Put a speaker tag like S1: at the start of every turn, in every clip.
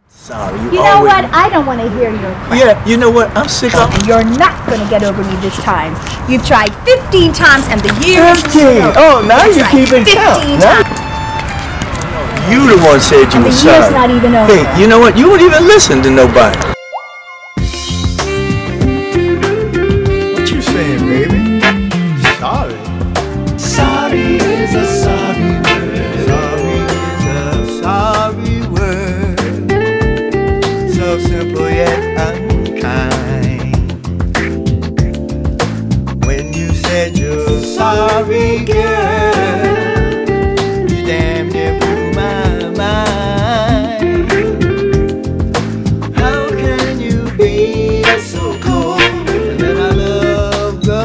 S1: Sorry,
S2: you know what? I don't want to hear your crap.
S1: Yeah, you know what? I'm sick of
S2: And you're not going to get over me this time. You've tried 15 times and the years...
S1: 15! Oh, now you're keeping count.
S2: 15 times.
S1: You the one said you were sorry.
S2: And the year's not even over.
S1: Hey, you know what? You won't even listen to nobody. What you saying, baby? Sorry. Sorry is a sorry word. Sorry is a sorry word. So simple yet unkind. When you said you're sorry, girl, you damn near blew my mind. How can you be so cold and let our love go?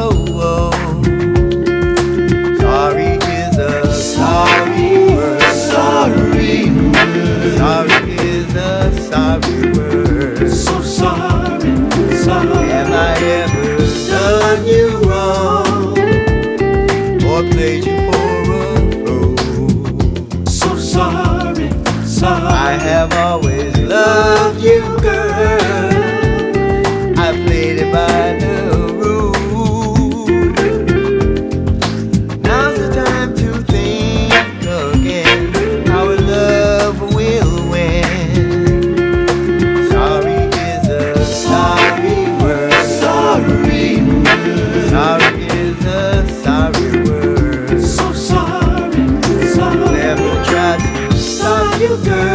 S1: Sorry is a sorry word. Sorry word. Sorry is a sorry word. So sorry, sorry. Have I ever done you wrong or played you for a fool? So sorry, sorry. I have always loved you, girl. I played it by the rules. Now's the time to think again. Our love will win. Sorry is a sorry word. Sorry word. Sorry is a sorry word. So sorry, sorry. Never tried to stop you, girl.